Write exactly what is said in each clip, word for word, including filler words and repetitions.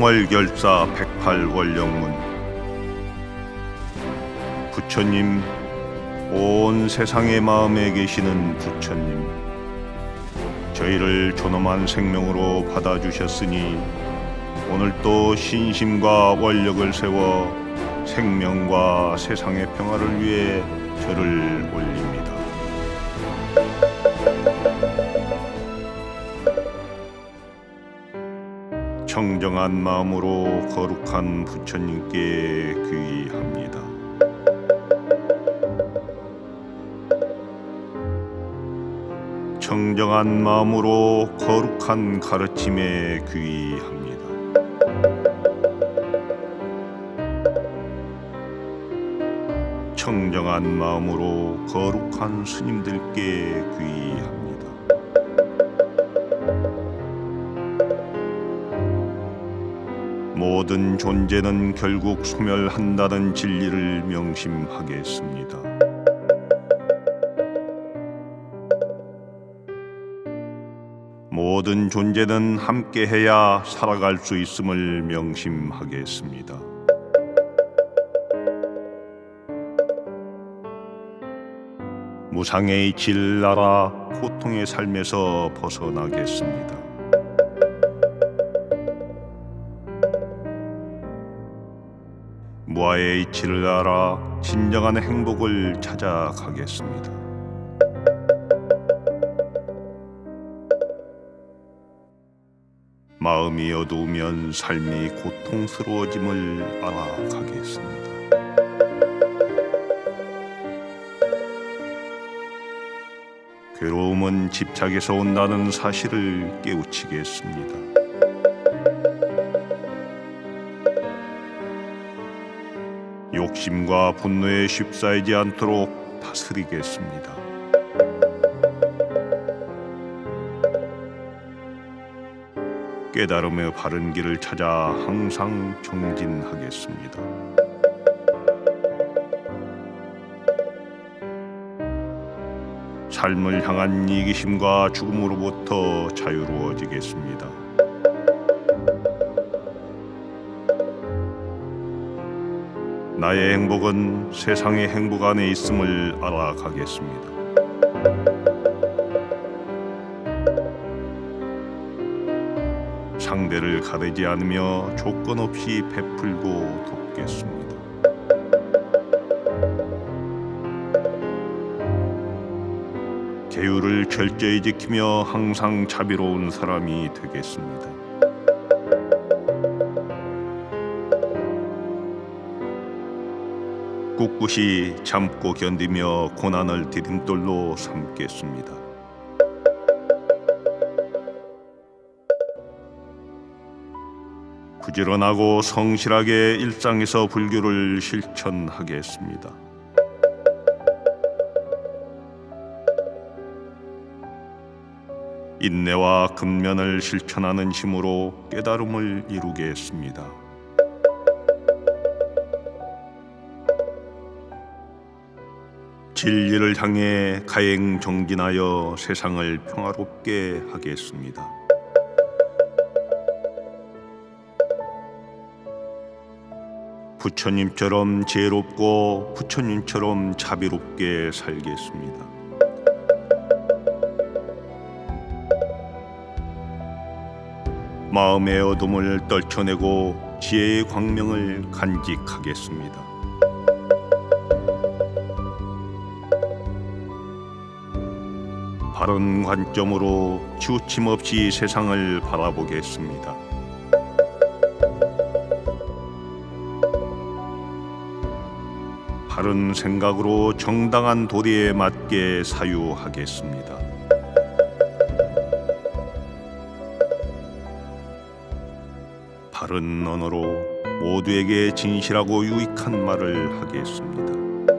총월결사 백팔 원령문. 부처님, 온 세상의 마음에 계시는 부처님, 저희를 존엄한 생명으로 받아주셨으니 오늘 또 신심과 원력을 세워 생명과 세상의 평화를 위해 절을 올립니다. 청정한 마음으로 거룩한 부처님께 귀의합니다. 청정한 마음으로 거룩한 가르침에 귀의합니다. 청정한 마음으로 거룩한 스님들께 귀의합니다. 모든 존재는 결국 소멸한다는 진리를 명심하겠습니다. 모든 존재는 함께해야 살아갈 수 있음을 명심하겠습니다. 무상의 이치를 알아 고통의 삶에서 벗어나겠습니다. 무아의 이치를 알아 진정한 행복을 찾아가겠습니다. 마음이 어두우면 삶이 고통스러워짐을 알아가겠습니다. 괴로움은 집착에서 온다는 사실을 깨우치겠습니다. 욕심과 분노에 휩싸이지 않도록 다스리겠습니다. 깨달음의 바른 길을 찾아 항상 정진하겠습니다. 삶을 향한 이기심과 죽음으로부터 자유로워지겠습니다. 나의 행복은 세상의 행복 안에 있음을 알아가겠습니다. 상대를 가리지 않으며 조건 없이 베풀고 돕겠습니다. 계율을 철저히 지키며 항상 자비로운 사람이 되겠습니다. 꿋꿋이 참고 견디며 고난을 디딤돌로 삼겠습니다. 부지런하고 성실하게 일상에서 불교를 실천하겠습니다. 인내와 근면을 실천하는 힘으로 깨달음을 이루겠습니다. 진리를 향해 가행 정진하여 세상을 평화롭게 하겠습니다. 부처님처럼 지혜롭고 부처님처럼 자비롭게 살겠습니다. 마음의 어둠을 떨쳐내고 지혜의 광명을 간직하겠습니다. 바른 관점으로 치우침 없이 세상을 바라보겠습니다. 바른 생각으로 정당한 도리에 맞게 사유하겠습니다. 바른 언어로 모두에게 진실하고 유익한 말을 하겠습니다.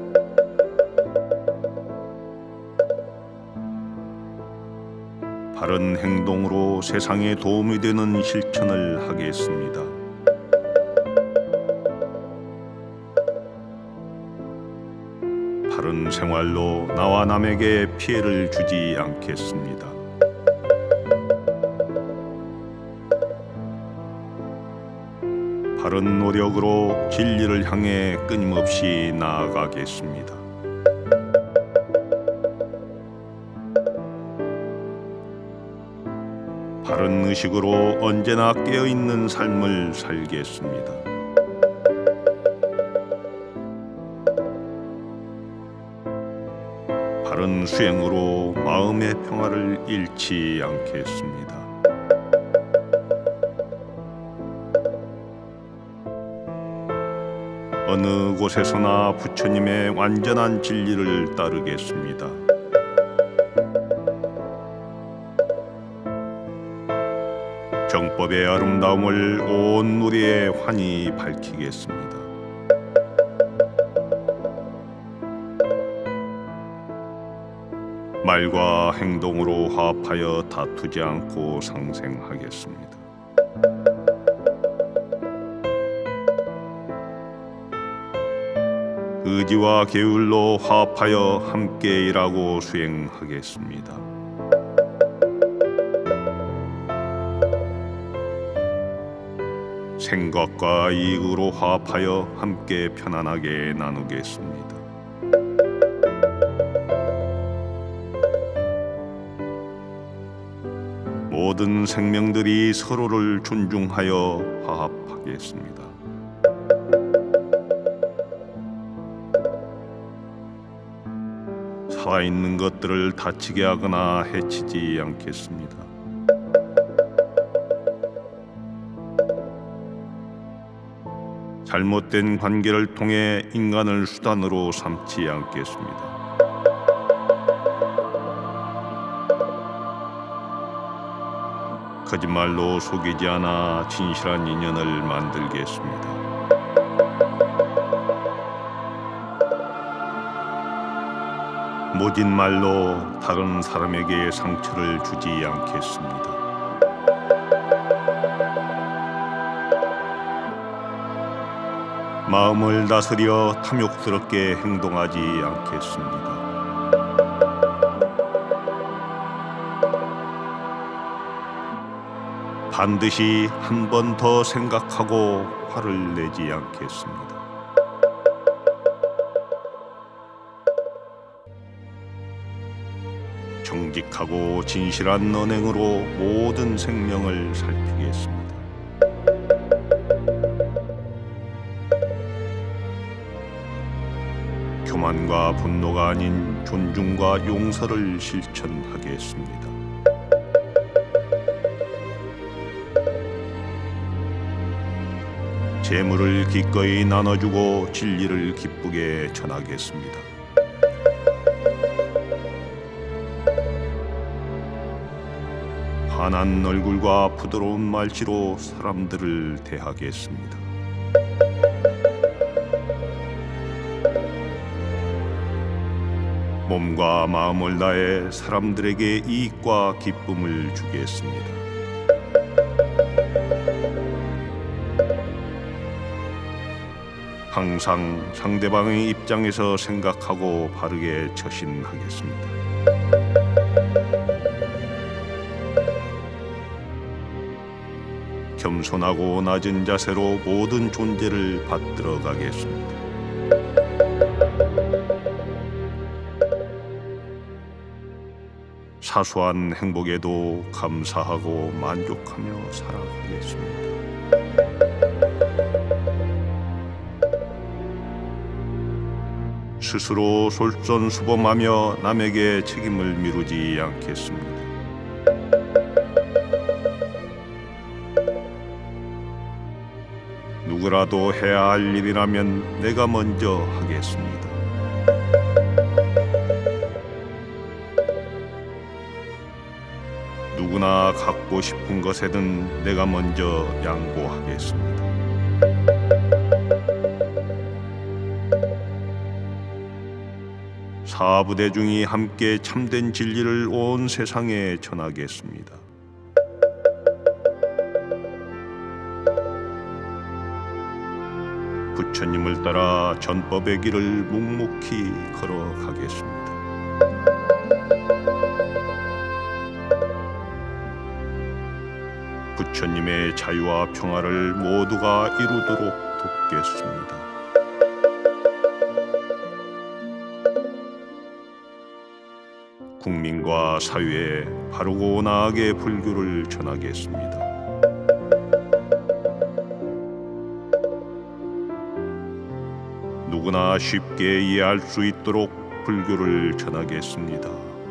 바른 행동으로 세상에 도움이 되는 실천을 하겠습니다. 바른 생활로 나와 남에게 피해를 주지 않겠습니다. 바른 노력으로 진리를 향해 끊임없이 나아가겠습니다. 바른 의식으로 언제나 깨어있는 삶을 살겠습니다. 바른 수행으로 마음의 평화를 잃지 않겠습니다. 어느 곳에서나 부처님의 완전한 진리를 따르겠습니다. 정법의 아름다움을 온 누리에 환히 밝히겠습니다. 말과 행동으로 화합하여 다투지 않고 상생하겠습니다. 의지와 계율로 화합하여 함께 일하고 수행하겠습니다. 생각과 이익으로 화합하여 함께 편안하게 나누겠습니다. 모든 생명들이 서로를 존중하여 화합하겠습니다. 살아있는 것들을 다치게 하거나 해치지 않겠습니다. 잘못된 관계를 통해 인간을 수단으로 삼지 않겠습니다. 거짓말로 속이지 않아 진실한 인연을 만들겠습니다. 모진 말로 다른 사람에게 상처를 주지 않겠습니다. 마음을 다스려 탐욕스럽게 행동하지 않겠습니다. 반드시 한 번 더 생각하고 화를 내지 않겠습니다. 정직하고 진실한 언행으로 모든 생명을 살피겠습니다. 교만과 분노가 아닌 존중과 용서를 실천하겠습니다. 재물을 기꺼이 나눠주고 진리를 기쁘게 전하겠습니다. 환한 얼굴과 부드러운 말씨로 사람들을 대하겠습니다. 몸과 마음을 다해 사람들에게 이익과 기쁨을 주겠습니다. 항상 상대방의 입장에서 생각하고 바르게 처신하겠습니다. 겸손하고 낮은 자세로 모든 존재를 받들어 가겠습니다. 사소한 행복에도 감사하고 만족하며 살아가겠습니다. 스스로 솔선수범하며 남에게 책임을 미루지 않겠습니다. 누구라도 해야 할 일이라면 내가 먼저 하겠습니다. 누구나 갖고 싶은 것에는 내가 먼저 양보하겠습니다. 사부대중이 함께 참된 진리를 온 세상에 전하겠습니다. 부처님을 따라 전법의 길을 묵묵히 걸어가겠습니다. 부처님의 자유와 평화를 모두가 이루도록 돕겠습니다. 국민과 사회에 바르고 나아게 불교를 전하겠습니다. 누구나 쉽게 이해할 수 있도록 불교를 전하겠습니다.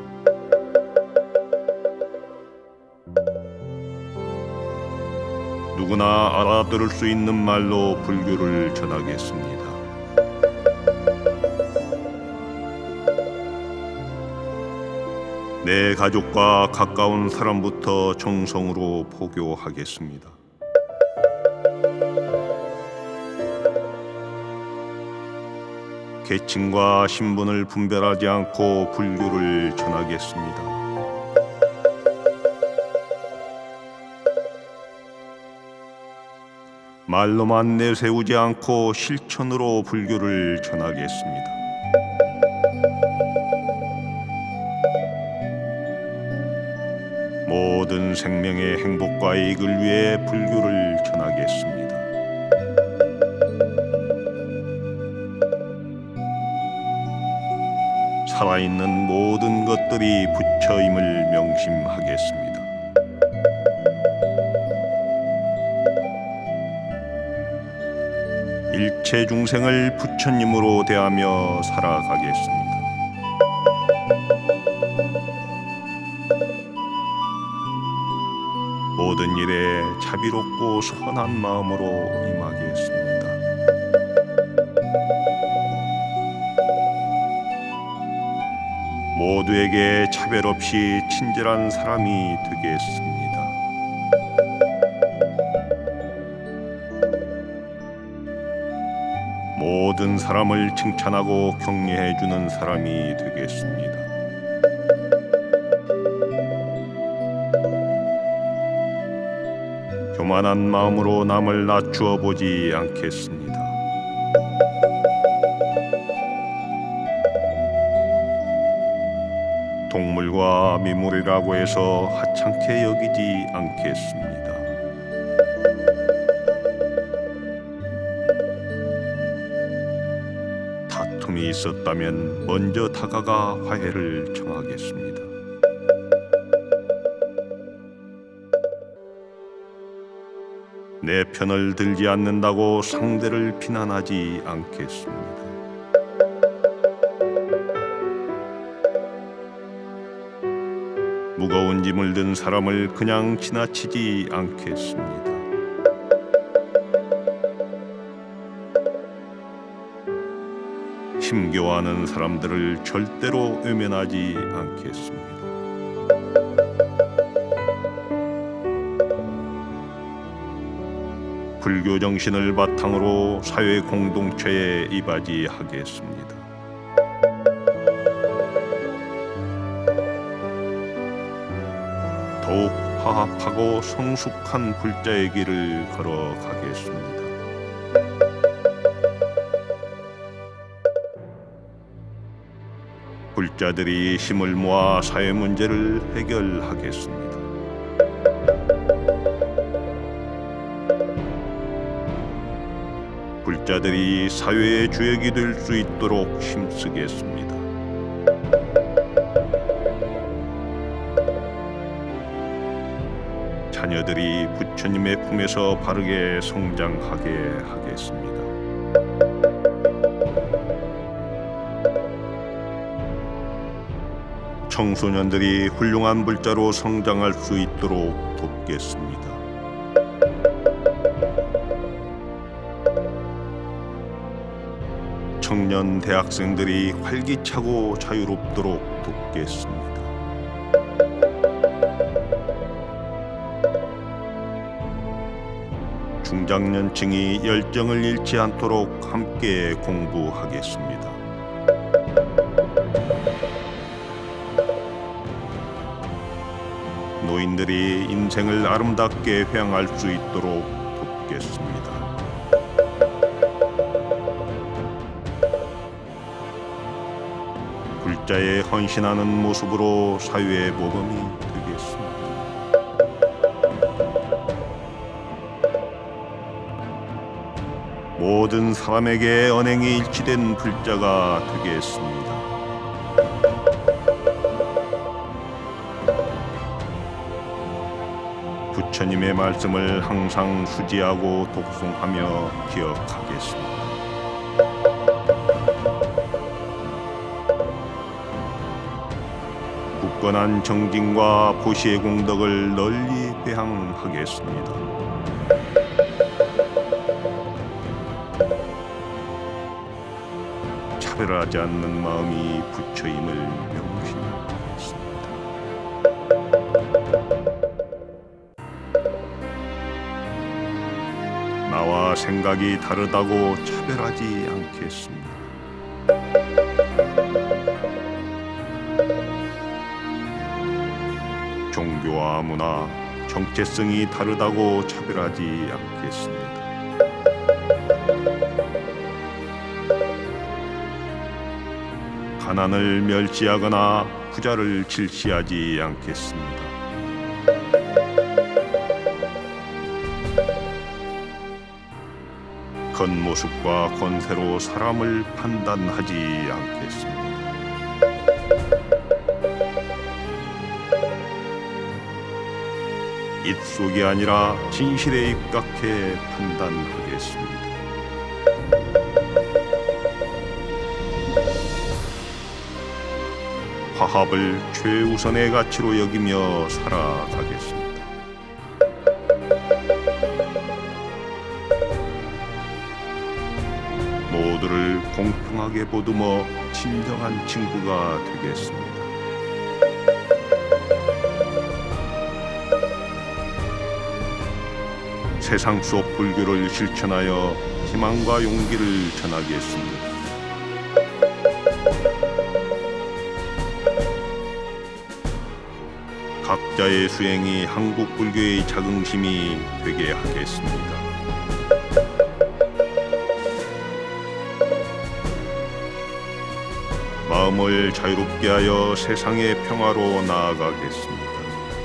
누구나 알아들을 수 있는 말로 불교를 전하겠습니다. 내 가족과 가까운 사람부터 정성으로 포교하겠습니다. 계층과 신분을 분별하지 않고 불교를 전하겠습니다. 말로만 내세우지 않고 실천으로 불교를 전하겠습니다. 모든 생명의 행복과 이익을 위해 불교를 전하겠습니다. 살아있는 모든 것들이 부처임을 명심하겠습니다. 일체 중생을 부처님으로 대하며 살아가겠습니다. 모든 일에 자비롭고 선한 마음으로 임하겠습니다. 모두에게 차별 없이 친절한 사람이 되겠습니다. 모든 사람을 칭찬하고 격려해 주는 사람이 되겠습니다. 교만한 마음으로 남을 낮추어 보지 않겠습니다. 동물과 미물이라고 해서 하찮게 여기지 않겠습니다. 다툼이 있었다면 먼저 다가가 화해를 청하겠습니다. 내 편을 들지 않는다고 상대를 비난하지 않겠습니다. 무거운 짐을 든 사람을 그냥 지나치지 않겠습니다. 힘겨워하는 사람들을 절대로 외면하지 않겠습니다. 불교 정신을 바탕으로 사회 공동체에 이바지하겠습니다. 더욱 화합하고 성숙한 불자의 길을 걸어가겠습니다. 불자들이 힘을 모아 사회 문제를 해결하겠습니다. 불자들이 사회의 주역이 될 수 있도록 힘쓰겠습니다. 자녀들이 부처님의 품에서 바르게 성장하게 하겠습니다. 청소년들이 훌륭한 불자로 성장할 수 있도록 돕겠습니다. 청년 대학생들이 활기차고 자유롭도록 돕겠습니다. 중장년층이 열정을 잃지 않도록 함께 공부하겠습니다. 노인들이 인생을 아름답게 회항할 수 있도록 돕겠습니다. 불자에 헌신하는 모습으로 사회의 모범이 되겠습니다. 모든 사람에게 언행이 일치된 불자가 되겠습니다. 부처님의 말씀을 항상 수지하고 독송하며 기억하겠습니다. 굳건한 정진과 보시의 공덕을 널리 회항하겠습니다. 차별하지 않는 마음이 부처임을 명심하겠습니다. 나와 생각이 다르다고 차별하지 않겠습니다. 종교와 문화, 정체성이 다르다고 차별하지 않겠습니다. 가난을 멸시하거나 부자를 질시하지 않겠습니다. 겉모습과 권세로 사람을 판단하지 않겠습니다. 입속이 아니라 진실에 입각해 판단하겠습니다. 화합을 최우선의 가치로 여기며 살아가겠습니다. 모두를 공평하게 보듬어 진정한 친구가 되겠습니다. 세상 속 불교를 실천하여 희망과 용기를 전하겠습니다. 각자의 수행이 한국 불교의 자긍심이 되게 하겠습니다. 마음을 자유롭게 하여 세상의 평화로 나아가겠습니다.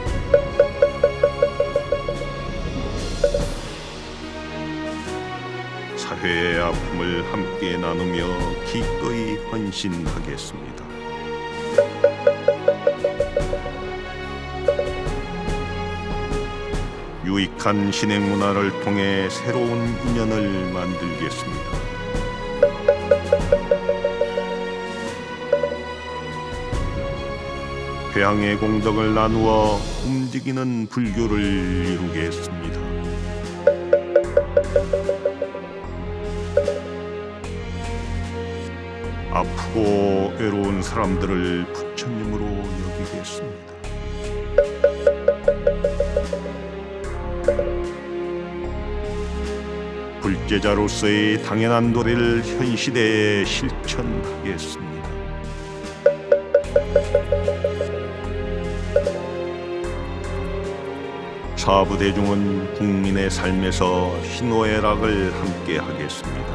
사회의 아픔을 함께 나누며 기꺼이 헌신하겠습니다. 유익한 신행 문화를 통해 새로운 인연을 만들겠습니다. 회향의 공덕을 나누어 움직이는 불교를 이루겠습니다. 아프고 외로운 사람들을 부처님으로 여기겠습니다. 불제자로서의 당연한 도리를 현 시대에 실천하겠습니다. 사부대중은 국민의 삶에서 희노애락을 함께 하겠습니다.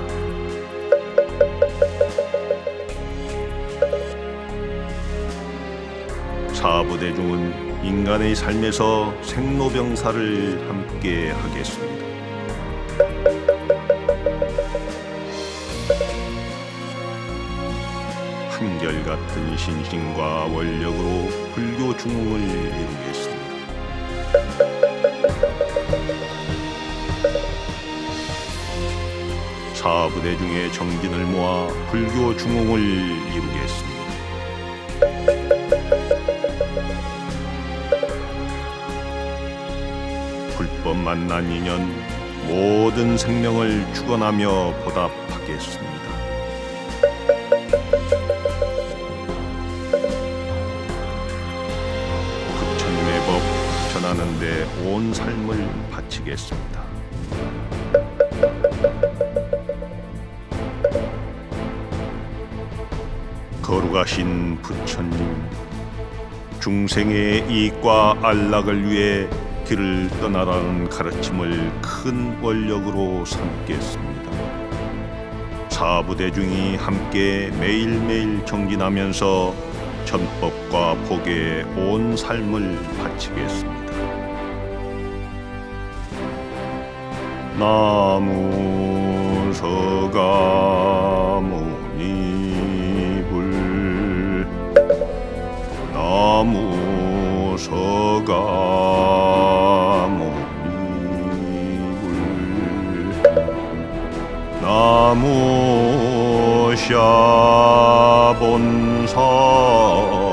사부대중은 인간의 삶에서 생로병사를 함께 하겠습니다. 한결같은 신심과 원력으로 불교 중흥을 이루겠습니다. 사부대중의 정진을 모아 불교 중흥을 이루겠습니다. 불법 만난 인연 모든 생명을 축원하며 보답하겠습니다. 부처님의 법 전하는 데 온 삶을 바치겠습니다. 거룩하신 부처님, 중생의 이익과 안락을 위해 길을 떠나라는 가르침을 큰 원력으로 삼겠습니다. 사부대중이 함께 매일매일 정진하면서 전법과 복에 온 삶을 바치겠습니다. 나무 서가모니불 나무 서가모니불 나무 샤본사